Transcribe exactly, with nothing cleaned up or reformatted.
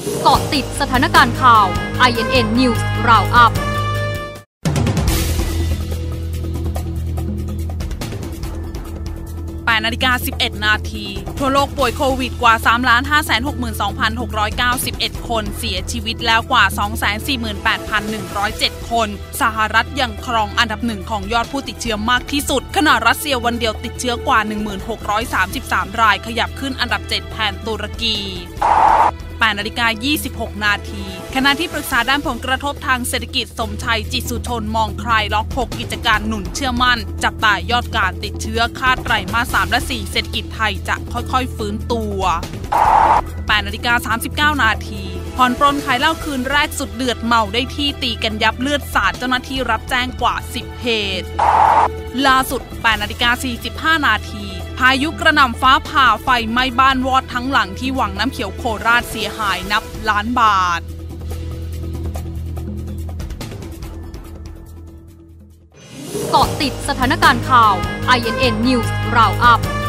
เกาะติดสถานการณ์ข่าว ไอ เอ็น เอ็น News Roundup แปดนาฬิกาสิบเอ็ดนาทีทั่วโลกป่วยโควิดกว่า สามล้านห้าแสนหกหมื่นสองพันหกร้อยเก้าสิบเอ็ด คนเสียชีวิตแล้วกว่า สองแสนสี่หมื่นแปดพันหนึ่งร้อยเจ็ด คนสหรัฐยังครองอันดับหนึ่งของยอดผู้ติดเชื้อมากที่สุดขณะรัสเซียวันเดียวติดเชื้อกว่า หนึ่งพันหกร้อยสามสิบสาม รายขยับขึ้นอันดับเจ็ดแทนตุรกีแปดนาฬิกายี่สิบหกนาทีคณะที่ปรึกษาด้านผลกระทบทางเศรษฐกิจสมชัยจิตสุชนมองคลายล็อกหกกิจการหนุนเชื่อมั่นจับตายอดการติดเชื้อคาดไตรมาสสามและสี่เศรษฐกิจไทยจะค่อยๆฟื้นตัวแปดนาฬิกาสามสิบเก้านาทีผ่อนปรนขายเหล้าคืนแรกสุดเดือดเมาได้ที่ตีกันยับเลือดสาดเจ้าหน้าที่รับแจ้งกว่าสิบเหตุล่าสุดแปดนาฬิกาสี่สิบห้านาทีพายุกระหน่ำฟ้าผ่าไฟไหม้บ้านวอดทั้งหลังที่วังน้ำเขียวโคราชเสียหายนับล้านบาทเกาะติดสถานการณ์ข่าว ไอ เอ็น เอ็น News Roundup